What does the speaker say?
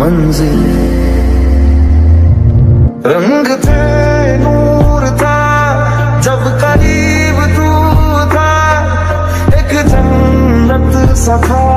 मंजिल। रंग थे नूर था जब करीब तू था, एक जन्नत सा था